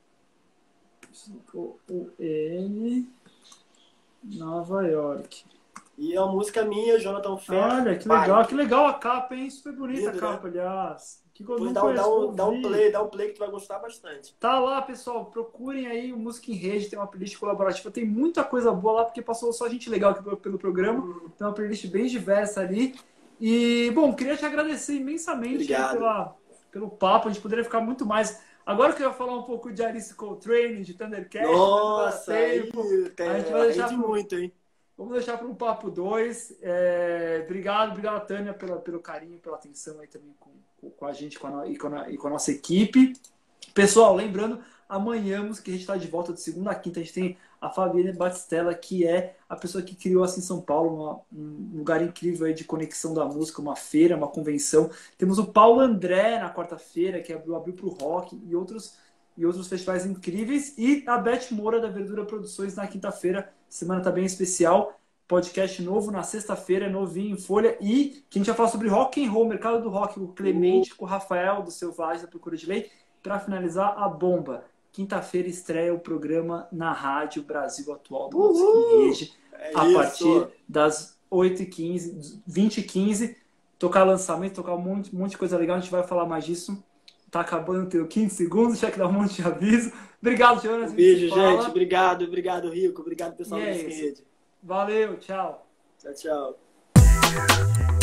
Y-O-U-N, Nova York. E é uma música minha, Jonathan Ferro. Olha, que legal a capa, hein? Super bonita a capa, né? Aliás. Dá um play que tu vai gostar bastante. Tá lá, pessoal. Procurem aí o Música em Rede, tem uma playlist colaborativa. Tem muita coisa boa lá, porque passou só gente legal aqui pelo programa. Tem uma playlist bem diversa ali. E, bom, queria te agradecer imensamente pelo papo. A gente poderia ficar muito mais... Agora que eu ia falar um pouco de Alice Coltrane, de Thundercat. Nossa, a gente vai deixar muito, hein? Vamos deixar para um papo 2. Obrigado, Tânia, pelo carinho, pela atenção aí também com a gente e com a nossa equipe. Pessoal, lembrando, amanhã que a gente está de volta de segunda a quinta. A gente tem a Fabiana Batistella, que é a pessoa que criou assim em São Paulo um lugar incrível aí de conexão da música, uma feira, uma convenção. Temos o Paulo André na quarta-feira, que abriu para o rock e outros festivais incríveis. E a Beth Moura, da Verdura Produções, na quinta-feira. Semana tá bem especial. Podcast novo na sexta-feira, novinho em folha. E que a gente vai falar sobre rock and roll, mercado do rock. O Clemente com o Rafael, do Selvagem, da Procura de Lei. Para finalizar, a bomba. Quinta-feira estreia o programa na Rádio Brasil Atual do Música em Rede. A partir das 8h15, 20h15. Tocar lançamento, tocar um monte de coisa legal. A gente vai falar mais disso. Tá acabando, tem 15 segundos, tinha que dar um monte de aviso. Obrigado, Jonas. Beijo, gente. Obrigado, Rico. Obrigado, pessoal do Música em Rede. Valeu, tchau. Tchau.